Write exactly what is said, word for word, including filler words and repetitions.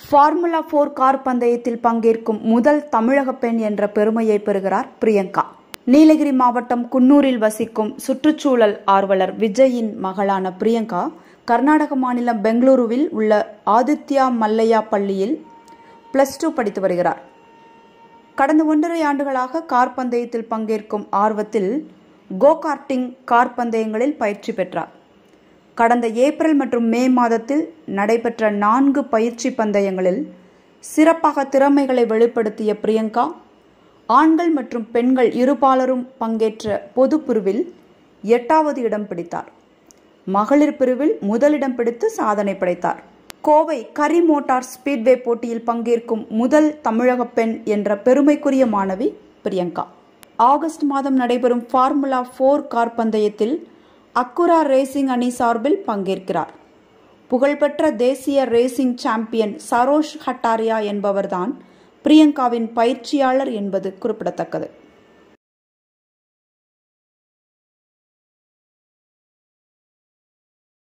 Formula போர் car பந்தயத்தில் பங்கேற்கும் முதல் தமிழக பெண் என்ற பெருமையை பெறுகிறார் பிரியங்கா. நீலகிரி மாவட்டம் குன்னூரில் வசிக்கும் சுற்றுச்சூழல் ஆர்வலர் விஜயின் மகளான பிரியங்கா கர்நாடக மாநிலம் பெங்களூருவில் உள்ள ஆதித்யா மல்லையா பள்ளியில் பிளஸ் டூ படித்து வருகிறார். கடந்த ஒன்றரை ஆண்டுகளாக கார் பந்தயத்தில் பங்கேற்கும் ஆர்வத்தில் கோ கார்ட்டிங் கார் பந்தயங்களில் பயிற்சி பெற்றார். கடந்த ஏப்ரல் மற்றும் மே மாதத்தில் நடைபெற்ற நான்கு பயிற்சி பந்தயங்களில் சிறப்பாக திறமைகளை வெளிப்படுத்திய பிரியங்கா ஆண்கள் மற்றும் பெண்கள் இருபாலரும் பங்கேற்ற பொது பிரிவில் எட்டாவது இடம் பிடித்தார். மகளிர் பிரிவில் முதலிடம் பிடித்து சாதனை படைத்தார். கோவை கரி மோட்டார் ஸ்பீட்வே போட்டியில் பங்கேற்கும் முதல் தமிழக பெண் என்ற பெருமைக்குரிய மாணவி பிரியங்கா. ஆகஸ்ட் மாதம் நடைபெறும் ஃபார்முலா போர் கார் பந்தயத்தில் அக்குரா ரேசிங் அணி சார்பில் பங்கேற்கிறார். புகழ்பெற்ற தேசிய ரேசிங் சாம்பியன் சரோஷ் ஹட்டாரியா என்பவர்தான் பிரியங்காவின் பயிற்சியாளர் என்பது குறிப்பிடத்தக்கது.